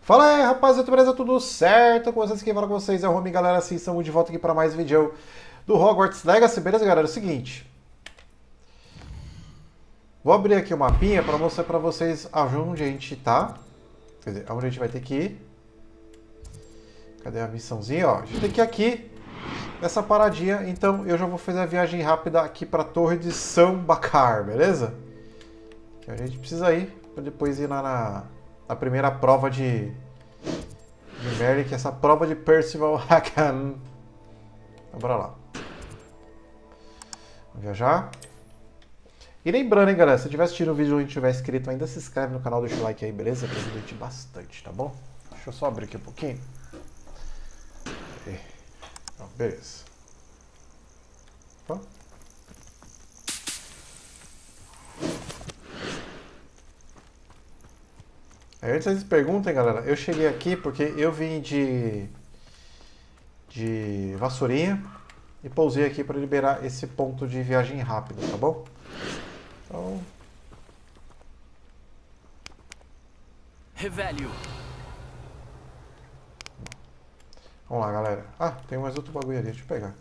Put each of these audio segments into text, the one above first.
Fala aí, rapaziada, beleza? Tudo certo? Com vocês, quem fala com vocês é o Romy, galera. Sim, estamos de volta aqui para mais vídeo do Hogwarts Legacy, beleza, galera? É o seguinte, vou abrir aqui o mapinha para mostrar para vocês onde a gente tá. Quer dizer, onde a gente vai ter que ir. Cadê a missãozinha? Ó, a gente tem que ir aqui, nessa paradinha. Então eu já vou fazer a viagem rápida aqui para a Torre de São Bacar, beleza? Que a gente precisa ir para depois ir na primeira prova de Merrick, essa prova de Percival Hakan. Então bora lá. Vamos viajar. E lembrando, hein, galera, se estiver assistindo o vídeo e não tiver inscrito ainda, se inscreve no canal, deixa o like aí, beleza? Que ajuda a gente bastante, tá bom? Deixa eu só abrir aqui um pouquinho. Então, beleza. Opa. Aí, antes vocês perguntem, galera, eu cheguei aqui porque eu vim de Vassourinha e pousei aqui para liberar esse ponto de viagem rápida, tá bom? Então... Revelio. Vamos lá, galera. Ah, tem mais outro bagulho ali, deixa eu pegar.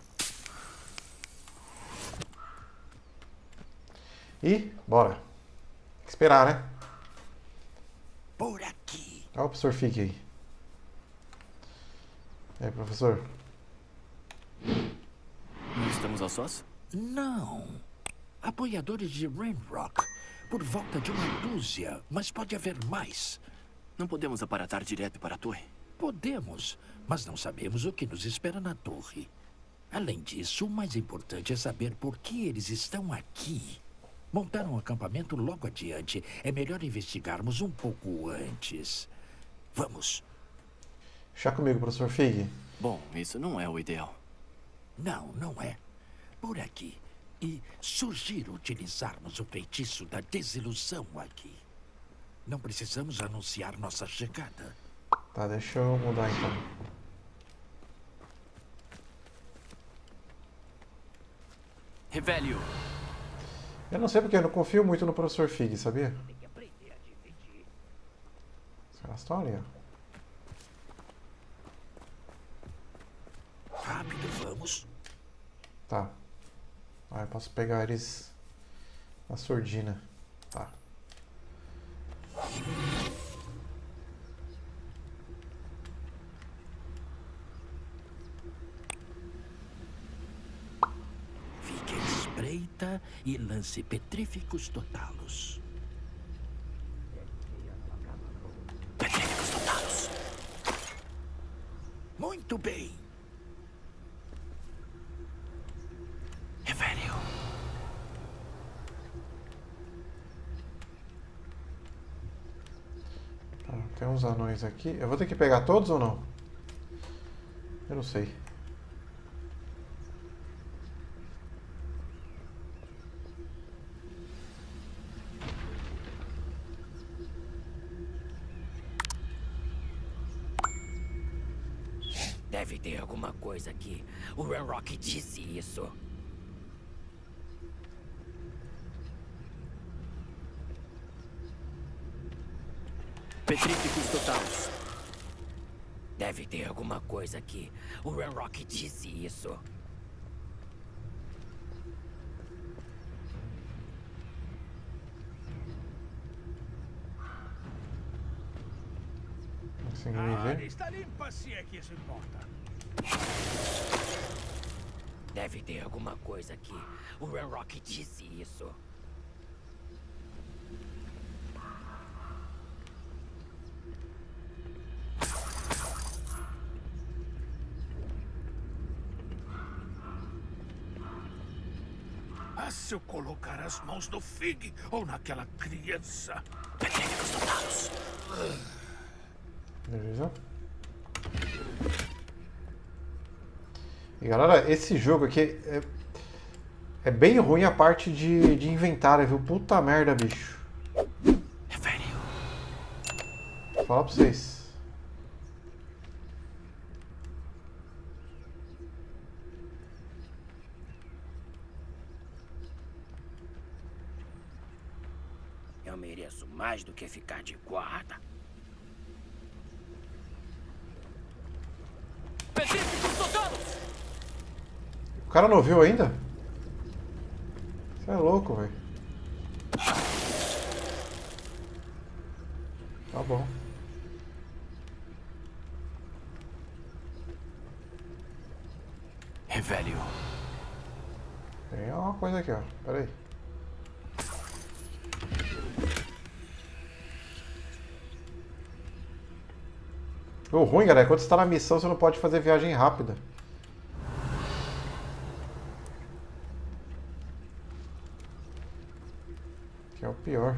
E bora. Tem que esperar, né? Por aqui. Olha o professor Fig aí. E aí, professor? Não estamos a sós? Não. Apoiadores de Ranrock. Por volta de uma dúzia, mas pode haver mais. Não podemos aparatar direto para a torre. Podemos, mas não sabemos o que nos espera na torre. Além disso, o mais importante é saber por que eles estão aqui. Montaram um acampamento logo adiante. É melhor investigarmos um pouco antes. Vamos. Chá comigo, professor Fig. Bom, isso não é o ideal. Não, não é. Por aqui. E sugiro utilizarmos o feitiço da desilusão aqui. Não precisamos anunciar nossa chegada. Tá, deixa eu mudar então. Revelio. Eu não sei porque eu não confio muito no professor Fig, sabia? Essa história. Rápido, vamos. Tá. Ah, eu posso pegar eles na surdina. Tá. Fique à espreita e lance petríficos totalos. Petríficos totalos. Muito bem. Revelio. Tá, tem uns anões aqui. Eu vou ter que pegar todos ou não? Eu não sei. Deve ter alguma coisa aqui. O Ranrock disse isso. Petríficos totalos. Deve ter alguma coisa aqui. O Ranrock disse isso. Consegui me ver. Está limpa se é que isso importa. Deve ter alguma coisa aqui. O Ranrock disse isso. Ah, se eu colocar as mãos no Fig ou naquela criança. Petríficos totalos. Beleza. E galera, esse jogo aqui é bem ruim a parte de inventário, viu? Puta merda, bicho. Revelio. Vou falar pra vocês. Eu mereço mais do que ficar de guarda. Petríficos totados! O cara não viu ainda? Você é louco, velho. Tá bom. Revelio. Tem uma coisa aqui, ó. Pera aí. O ruim, galera, é quando você tá na missão, você não pode fazer viagem rápida. Que é o pior.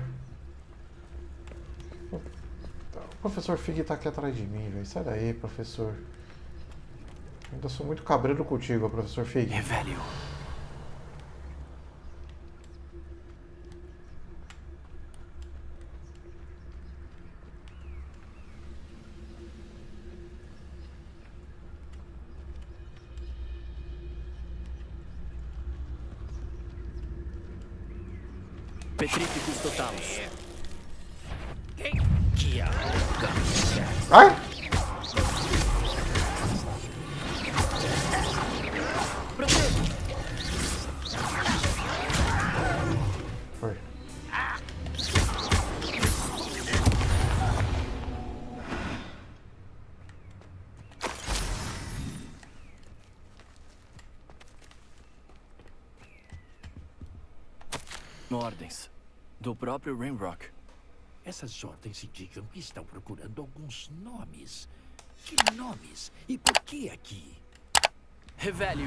O professor Fig tá aqui atrás de mim, velho. Sai daí, professor. Eu ainda sou muito cabreiro contigo, professor Fig. Revelio. Petríficos totados. Que arrogância! Ai! Foi. Ordens. Do próprio Rainrock. Essas ordens indicam que estão procurando alguns nomes. Que nomes? E por que aqui? Revelio.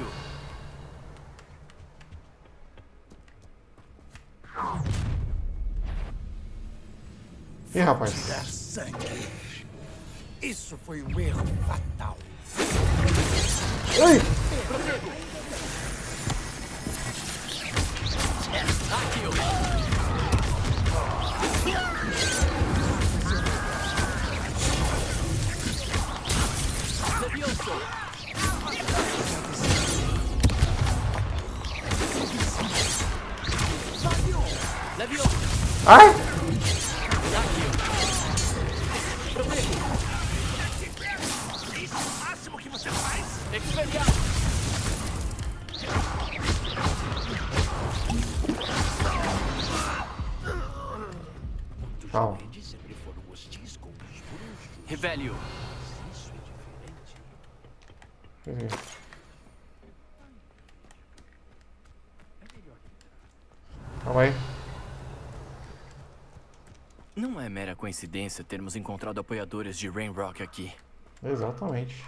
Ih, rapaz. Tirar sangue. Isso foi um erro fatal. Ai! Ai! Isso é o máximo que você faz? Muitos Calma. duendes sempre foram hostis com os bruxos. Revelio. Isso é diferente. Calma aí. Não é mera coincidência termos encontrado apoiadores de Rainrock aqui. Exatamente.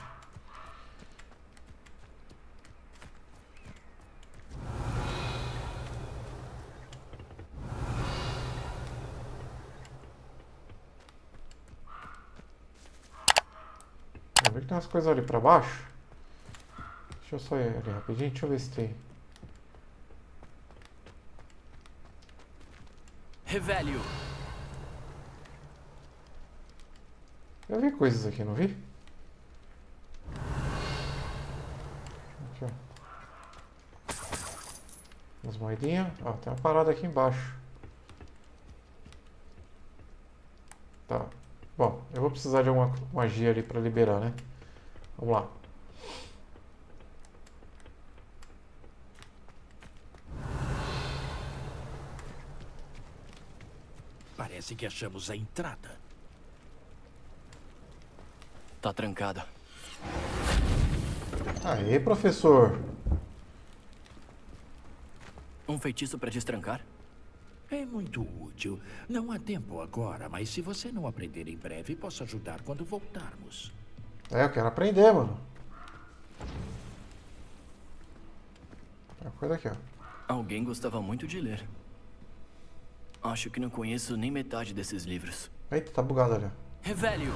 Eu vi que tem umas coisas ali pra baixo. Deixa eu só ir ali rapidinho, deixa eu ver se tem. Revelio. Eu vi coisas aqui, não vi? Aqui, ó. Umas moedinhas. Ó, tem uma parada aqui embaixo. Tá. Bom, eu vou precisar de alguma magia ali pra liberar, né? Vamos lá. Parece que achamos a entrada. Tá trancada. Aê, professor. Um feitiço pra destrancar? É muito útil. Não há tempo agora, mas se você não aprender em breve, posso ajudar quando voltarmos. É, eu quero aprender, mano. Tem uma coisa aqui, ó. Alguém gostava muito de ler. Acho que não conheço nem metade desses livros. Eita, tá bugado ali, ó. Revelio.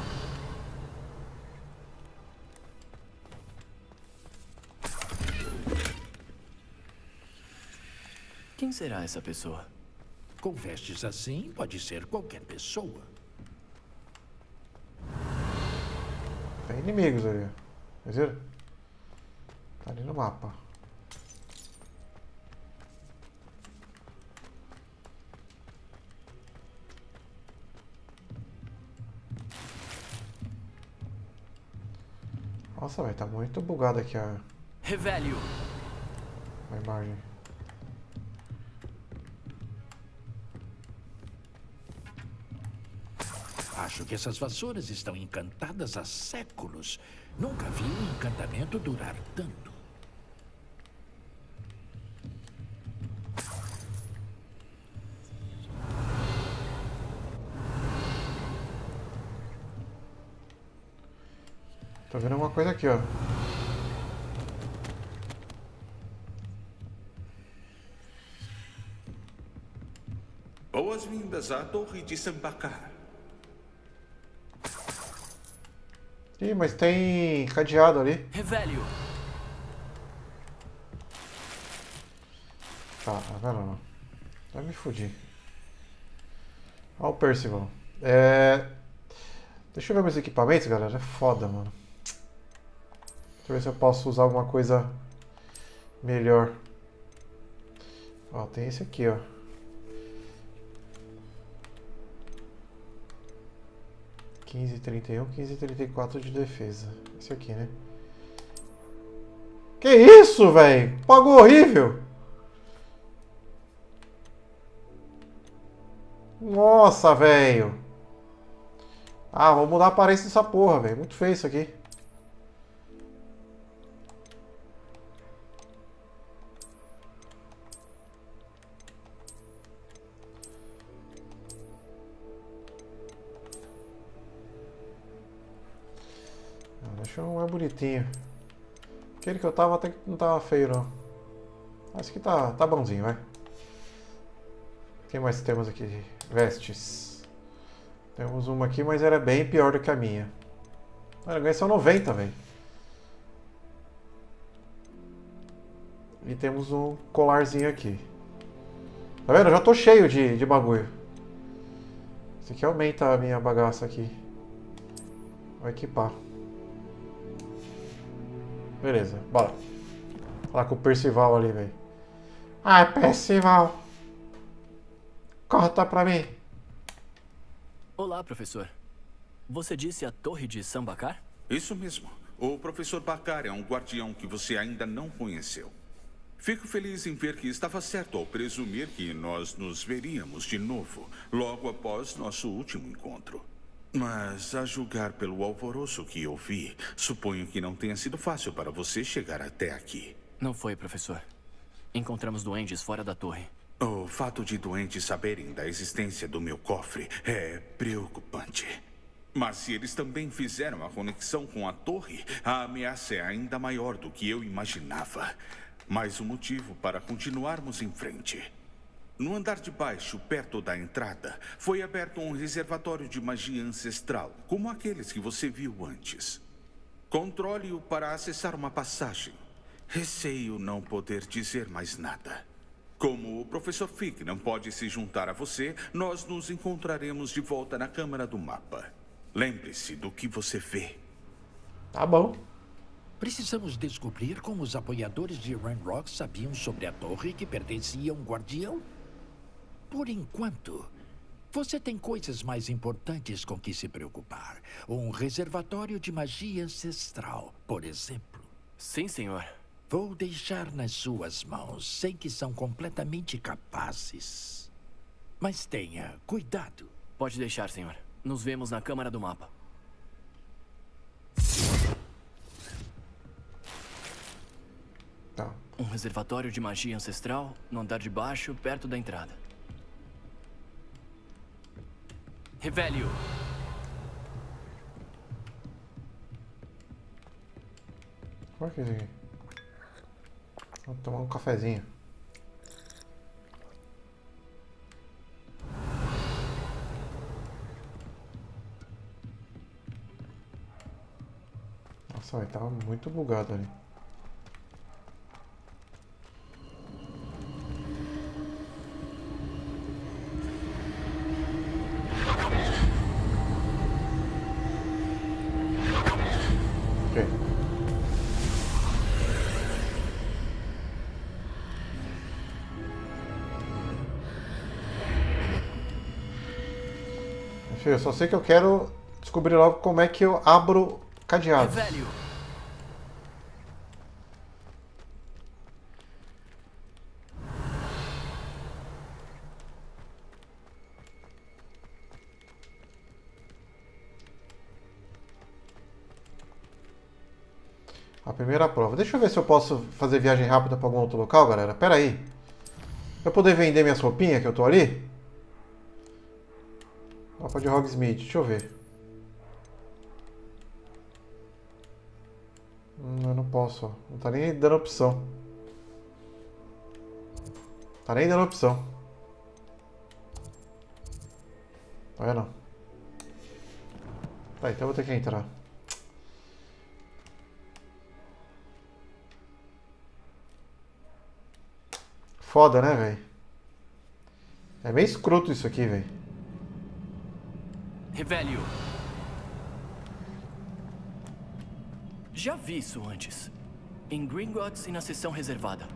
Quem será essa pessoa? Com vestes assim, pode ser qualquer pessoa. Tem inimigos ali, ó. Vocês viram? Tá ali no mapa. Nossa, velho, tá muito bugado aqui a Revelio. imagem. Acho que essas vassouras estão encantadas há séculos. Nunca vi um encantamento durar tanto. Tô vendo alguma coisa aqui, ó. Boas-vindas à Torre de Sambacar. Ih, mas tem cadeado ali. Revelio. Tá, não. Vai me fudir. Ó o Percival. Deixa eu ver meus equipamentos, galera. É foda, mano. Deixa eu ver se eu posso usar alguma coisa melhor. Ó, tem esse aqui, ó. (1531, 1534 de defesa. Esse aqui, né? Que isso, velho? Pagou horrível. Nossa, velho. Ah, vou mudar a aparência dessa porra, velho. Muito feio isso aqui. Deixa um mais bonitinho. Aquele que eu tava até que não tava feio, não. Acho que tá bonzinho, vai. O que mais temos aqui? Vestes. Temos uma aqui, mas era bem pior do que a minha. Olha, ganhei só 90, velho. E temos um colarzinho aqui. Tá vendo? Eu já tô cheio de bagulho. Isso aqui aumenta a minha bagaça aqui. Vou equipar. Beleza, bora. Falar com o Percival ali, velho. Ah, Percival. Corta pra mim. Olá, professor. Você disse a Torre de Sambacar? Isso mesmo. O professor Bakar é um guardião que você ainda não conheceu. Fico feliz em ver que estava certo ao presumir que nós nos veríamos de novo, logo após nosso último encontro. Mas, a julgar pelo alvoroço que eu vi, suponho que não tenha sido fácil para você chegar até aqui. Não foi, professor. Encontramos duendes fora da torre. O fato de doentes saberem da existência do meu cofre é preocupante. Mas se eles também fizeram a conexão com a torre, a ameaça é ainda maior do que eu imaginava. Mais um motivo para continuarmos em frente. No andar de baixo, perto da entrada, foi aberto um reservatório de magia ancestral, como aqueles que você viu antes. Controle-o para acessar uma passagem. Receio não poder dizer mais nada. Como o professor Fig não pode se juntar a você, nós nos encontraremos de volta na Câmara do Mapa. Lembre-se do que você vê. Tá bom. Precisamos descobrir como os apoiadores de Ranrock sabiam sobre a torre que pertencia a um guardião. Por enquanto, você tem coisas mais importantes com que se preocupar. Um reservatório de magia ancestral, por exemplo. Sim, senhor. Vou deixar nas suas mãos. Sei que são completamente capazes. Mas tenha cuidado. Pode deixar, senhor. Nos vemos na Câmara do Mapa. Tá. Um reservatório de magia ancestral no andar de baixo, perto da entrada. Revelio. Qual que é isso aqui? Vou tomar um cafezinho. Nossa, ele tava muito bugado ali. Ok. Enfim, eu só sei que eu quero descobrir logo como é que eu abro cadeados. Revelio. A primeira prova. Deixa eu ver se eu posso fazer viagem rápida para algum outro local, galera. Pera aí. Eu poder vender minhas roupinhas que eu tô ali? Mapa de Hogsmeade. Deixa eu ver. Eu não posso, ó. Não tá nem dando opção. Tá nem dando opção. Tá vendo? Tá, então eu vou ter que entrar. Foda, né, velho? É meio escroto isso aqui, velho. Revelio. Já vi isso antes. Em Gringotts e na seção reservada.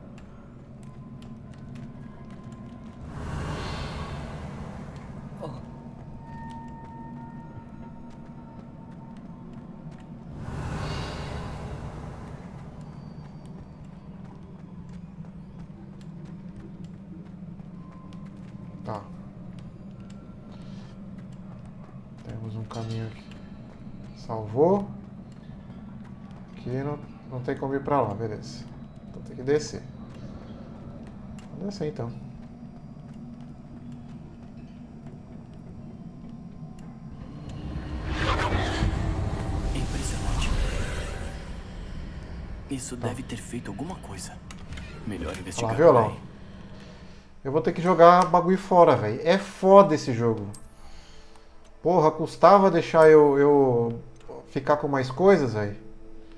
Tá. Temos um caminho aqui. Salvou. Aqui não tem como ir pra lá, beleza. Então tem que descer. Vamos descer então. Impressionante. Isso deve ter feito alguma coisa. Melhor investigar. Olha lá, violão. Eu vou ter que jogar bagulho fora, velho. É foda esse jogo. Porra, custava deixar eu ficar com mais coisas, velho.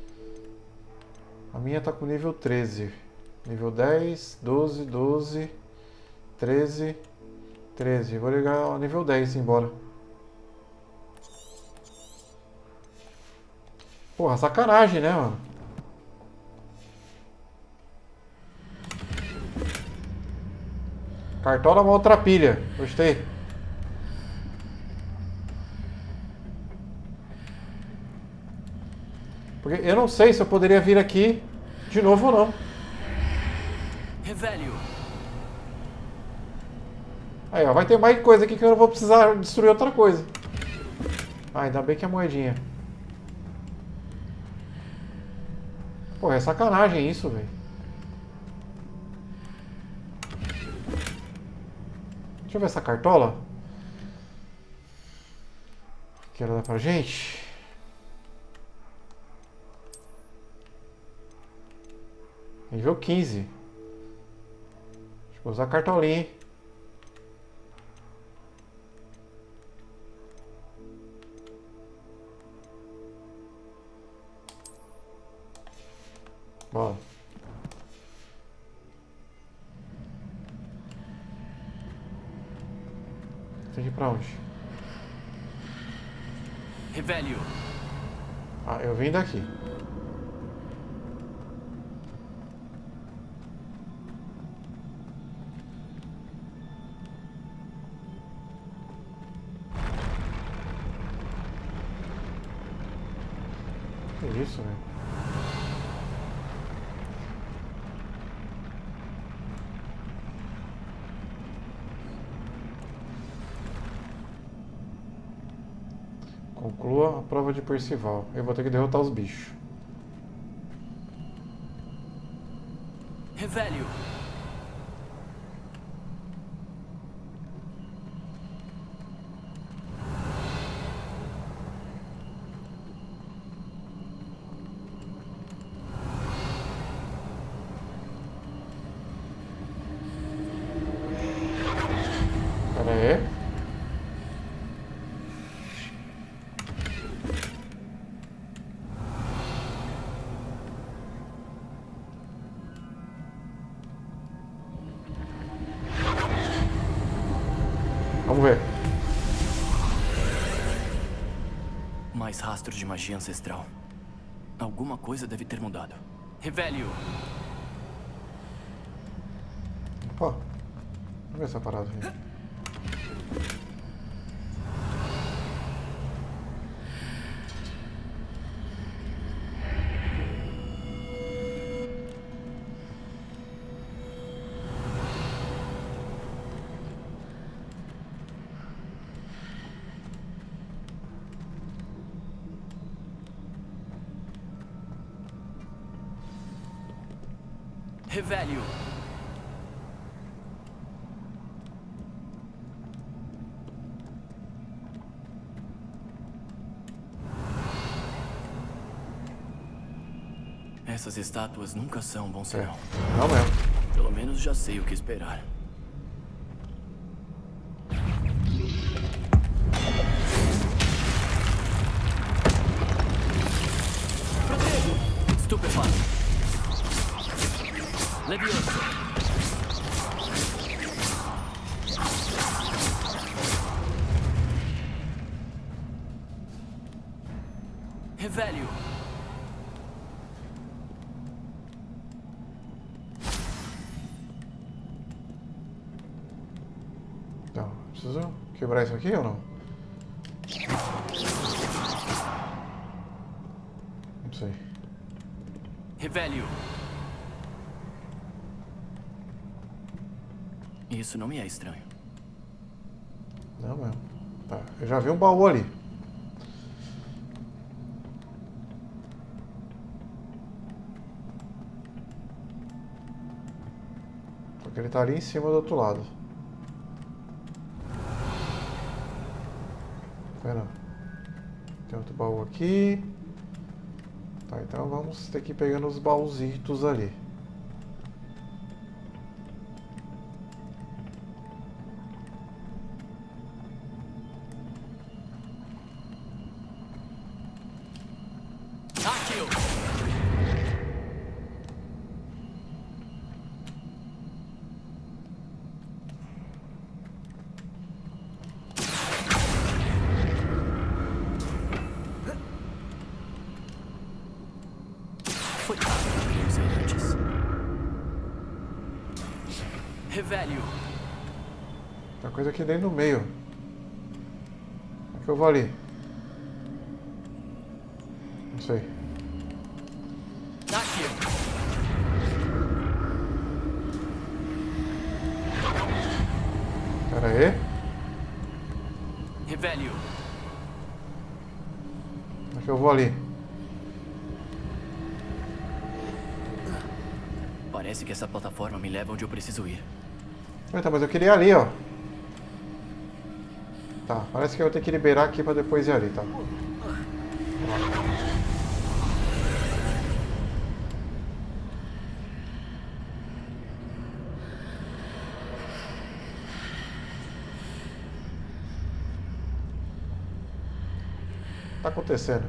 A minha tá com nível 13. Nível 10, 12, 12, 13, 13. Vou ligar ao nível 10 embora. Porra, sacanagem, né, mano? Cartola maltrapilha. Gostei. Porque eu não sei se eu poderia vir aqui de novo ou não. Revelio. Aí, ó, vai ter mais coisa aqui que eu não vou precisar destruir outra coisa. Ah, ainda bem que é moedinha. Pô, é sacanagem isso, velho. Deixa eu ver essa cartola. Que ela dá pra gente. Nível 15. Deixa eu usar a cartolinha, hein? Bora. Tem que ir pra onde? Revelio. Ah, eu vim daqui. Que isso, velho? Conclua a prova de Percival. Eu vou ter que derrotar os bichos. Revelio. Pera aí. Vamos ver. Mais rastros de magia ancestral. Alguma coisa deve ter mudado. Revelio. Opa. Vamos ver essa parada aí. Revelio. Essas estátuas nunca são um bom sinal. Não mesmo. Pelo menos já sei o que esperar. Protejo! Estupefato. Levioso. Revelio. Então, preciso quebrar isso aqui ou não? Não sei. Revelio. Isso não me é estranho. Não mesmo. Tá, eu já vi um baú ali. Só que ele tá ali em cima do outro lado. Pera. Tem outro baú aqui. Tá, então vamos ter que ir pegando os baúzitos ali. Foi rápido que eu usei antes. Revelio. Tem coisa aqui dentro no meio. Como é que eu vou ali? Não sei. Aqui. Pera aí. Revelio. Como é que eu vou ali? Parece que essa plataforma me leva onde eu preciso ir. Eita, mas eu queria ir ali, ó. Tá, parece que eu vou ter que liberar aqui pra depois ir ali, tá? O que tá acontecendo?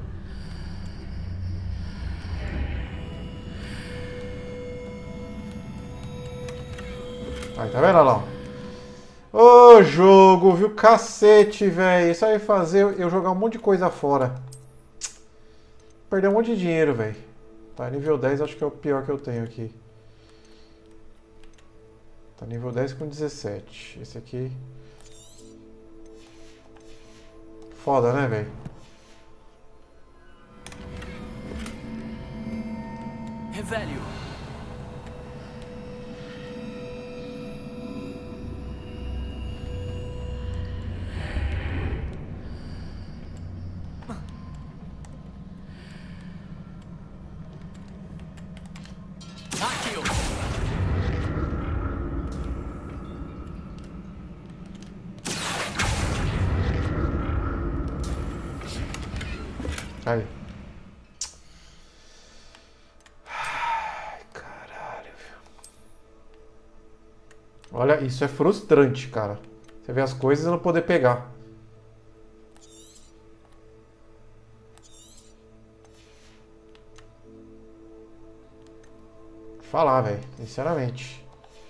Aí, tá vendo, Alão? Ô, jogo, viu? Cacete, velho. Isso aí fazer eu jogar um monte de coisa fora. Perder um monte de dinheiro, velho. Tá, nível 10 acho que é o pior que eu tenho aqui. Tá nível 10 com 17. Esse aqui... Foda, né, velho? Revelio. Aí. Ai, caralho, viu? Olha, isso é frustrante, cara. Você vê as coisas e não poder pegar. Vou falar, velho. Sinceramente.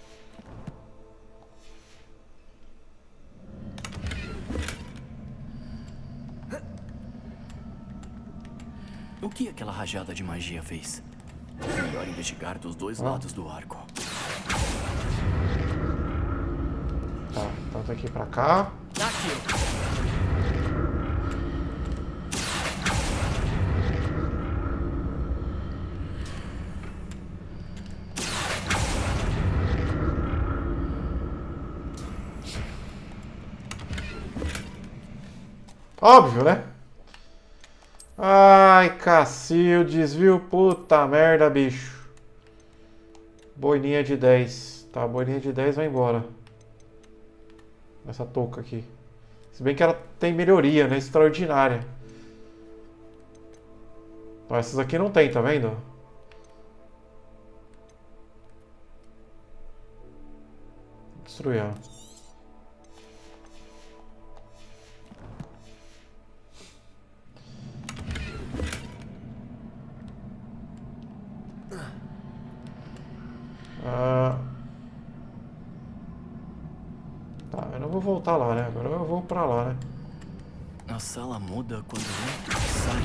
O que aquela rajada de magia fez? Melhor investigar dos dois lados do arco. Tá, então tem que ir pra cá. Aqui. Óbvio, né? Ai, Cacildes, viu? Puta merda, bicho. Boininha de 10. Tá, boininha de 10 vai embora. Essa touca aqui. Se bem que ela tem melhoria, né? Extraordinária. Ó, essas aqui não tem, tá vendo? Destruir ela. Tá, eu não vou voltar lá, né? Agora eu vou pra lá, né? A sala muda quando entra e sai.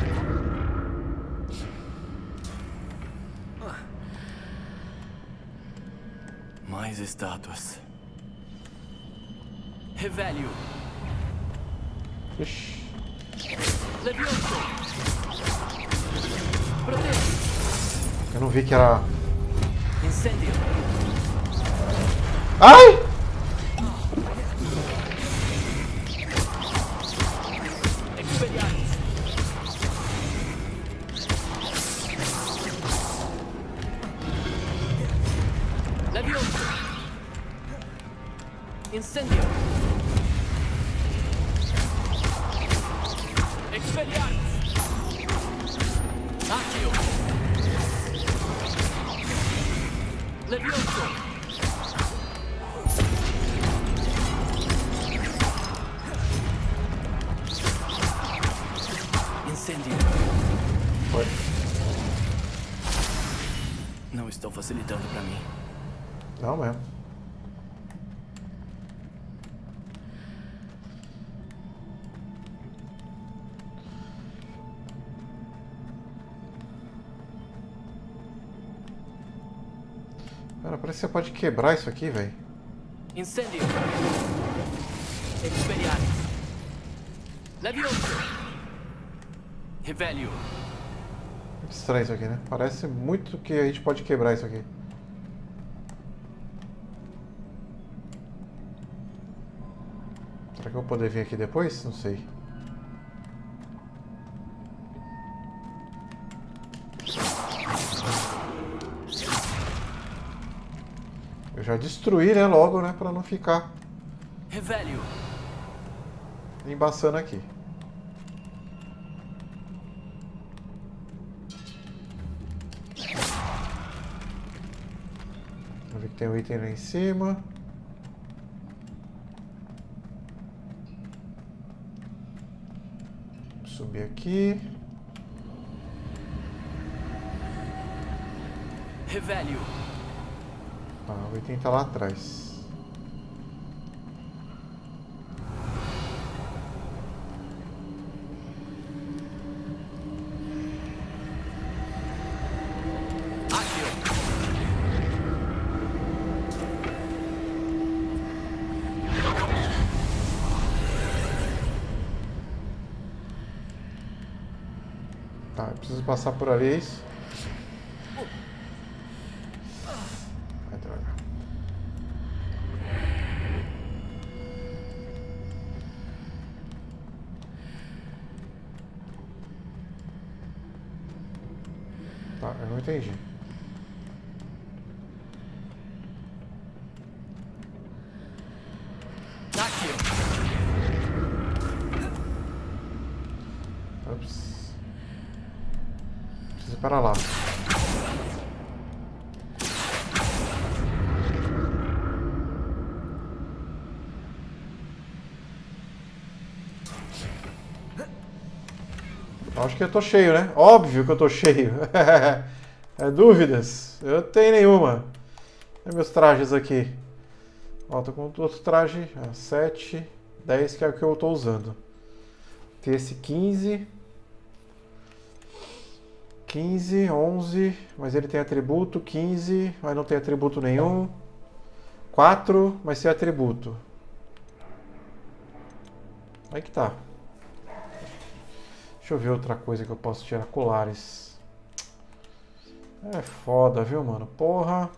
Mais estátuas. Revelio. Ixi. Levioso. Proteja. Eu não vi que era... Incêndio. Ai! Expelliarmus. Levioso. Incêndio. Expelliarmus. Accio. Levioso. Incêndio. Foi. Não estão facilitando pra mim. Não mesmo. Cara, parece que você pode quebrar isso aqui, velho. Incêndio. Expelliarmus. Levioso. Revelio. Muito estranho isso aqui, né? Parece muito que a gente pode quebrar isso aqui. Será que eu vou poder vir aqui depois? Não sei. Eu já destruí, né? Logo, né? Pra não ficar Revelio. embaçando aqui. Vamos ver que tem um item lá em cima. Vou subir aqui. Revelio. Ah, o item tá lá atrás. Accio. Tá, eu preciso passar por ali, é isso? Ai, droga. Tá, eu não entendi. Accio. Ups. Preciso ir para lá. Acho que eu tô cheio, né? Óbvio que eu tô cheio. É dúvidas? Eu não tenho nenhuma. Olha meus trajes aqui. Ó, tô com outro traje. 7, 10, que é o que eu tô usando. Tem esse 15. 15, 11. Mas ele tem atributo. 15, mas não tem atributo nenhum. 4, mas sem atributo. Aí que tá. Deixa eu ver outra coisa que eu posso tirar. Colares. É foda, viu, mano? Porra.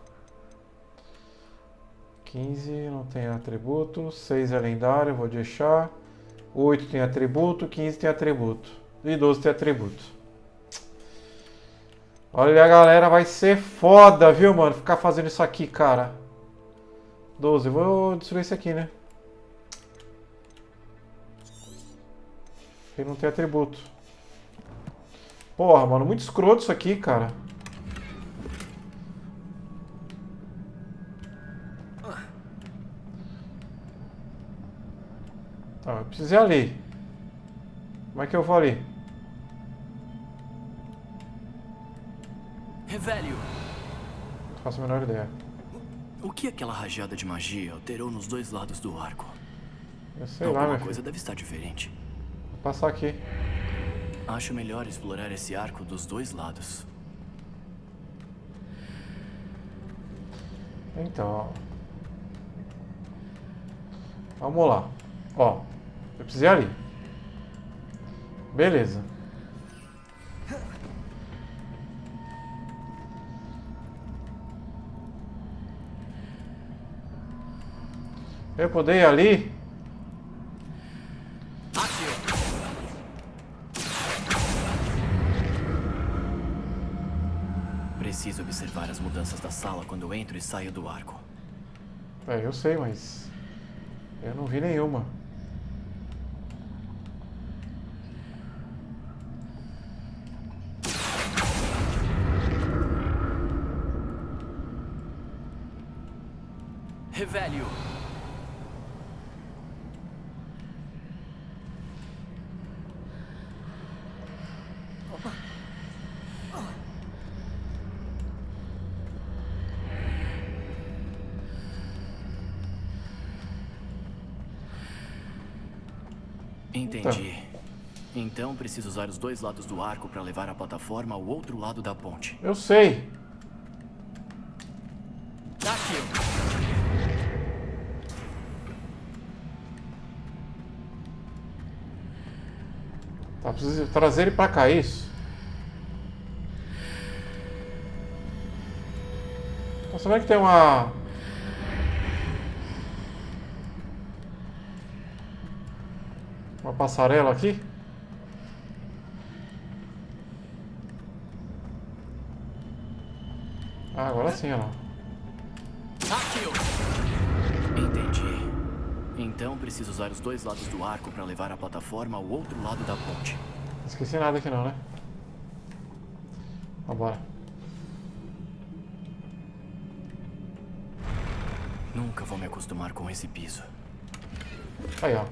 15 não tem atributo. 6 é lendário, vou deixar. 8 tem atributo. 15 tem atributo. E 12 tem atributo. Olha, galera, vai ser foda, viu, mano? Ficar fazendo isso aqui, cara. 12. Vou destruir esse aqui, né? Ele não tem atributo. Porra, mano, muito escroto isso aqui, cara. Tá, eu preciso ir ali. Como é que eu vou ali? Revelio! Não faço a menor ideia. O que aquela rajada de magia alterou nos dois lados do arco? Eu sei lá, Alguma meu coisa filho. deve estar diferente. Vou passar aqui. Acho melhor explorar esse arco dos dois lados. Então, ó. Vamos lá. Ó, eu preciso ir ali. Beleza. Eu poder ir ali? Preciso observar as mudanças da sala quando entro e saio do arco. É, eu sei, mas eu não vi nenhuma. Revelio! Entendi. Então preciso usar os dois lados do arco para levar a plataforma ao outro lado da ponte. Eu sei. Táquio! Tá, preciso trazer ele pra cá, isso? Tô sabendo que tem uma passarela aqui? Ah, agora sim, olha lá. Táquio! Entendi. Então preciso usar os dois lados do arco para levar a plataforma ao outro lado da ponte. Não esqueci nada aqui não, né? Vambora. Nunca vou me acostumar com esse piso. Aí, ó.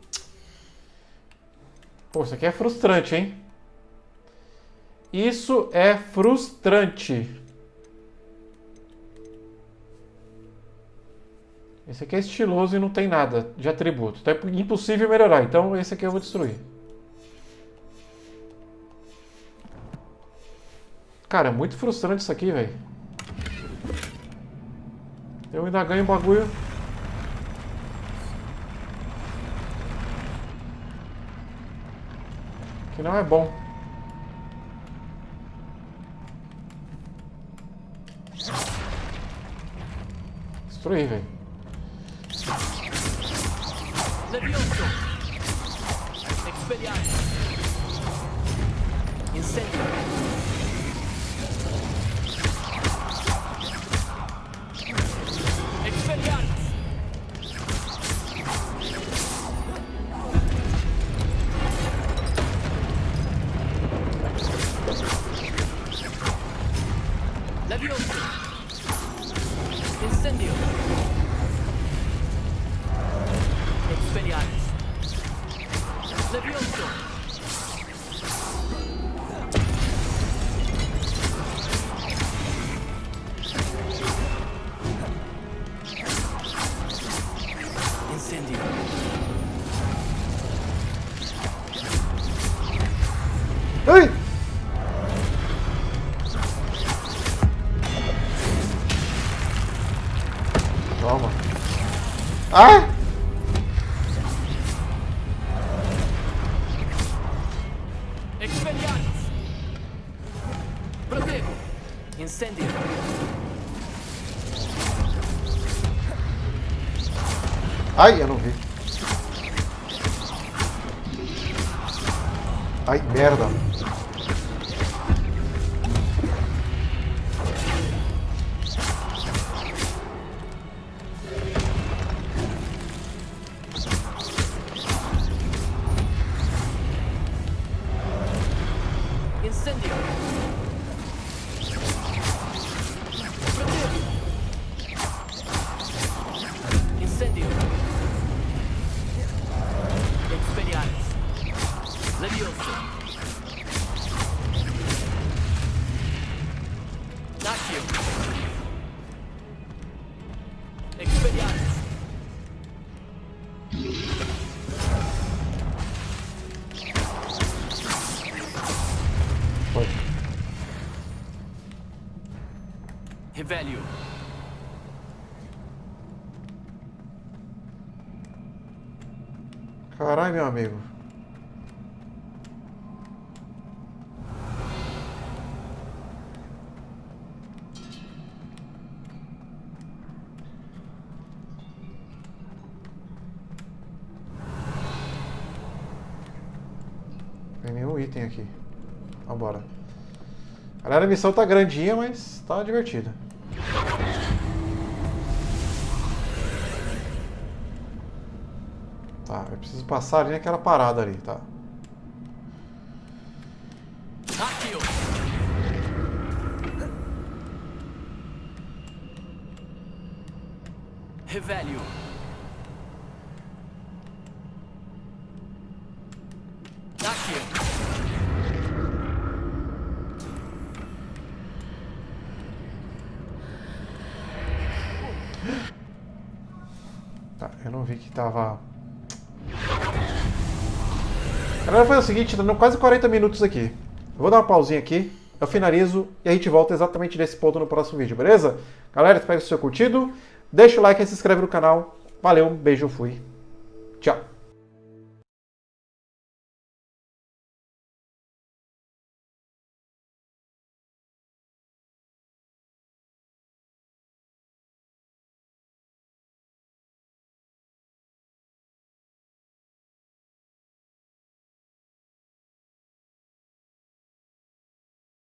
Pô, isso aqui é frustrante, hein? Isso é frustrante. Esse aqui é estiloso e não tem nada de atributo. Então é impossível melhorar. Então esse aqui eu vou destruir. Cara, é muito frustrante isso aqui, velho. Eu ainda ganho um bagulho. Que não é bom. Destruir, velho. Levioso! Expelliarmus! Incendio! Expelliarmus! Levioso! Incendio! Expelliarmus! Levioso! Incendio! Ai! Toma. Ah! Expelliarmus! Protego! Incendio! Ai, eu não vi. Ai, merda. Incendio. Incendio. Expelliarmus. Levioso. Accio. Expelliarmus. Foi. Revelio. Caralho, meu amigo. Tem nenhum item aqui. Vambora. Galera, a missão tá grandinha, mas tá divertida. Tá, eu preciso passar ali naquela parada ali, tá? Accio. Revelio. Accio. Tá, eu não vi que tava... Galera, foi o seguinte, tá dando quase 40 minutos aqui. Eu vou dar uma pausinha aqui, eu finalizo e a gente volta exatamente nesse ponto no próximo vídeo, beleza? Galera, espero que vocês tenham curtido. Deixa o like e se inscreve no canal. Valeu, um beijo, fui. Tchau.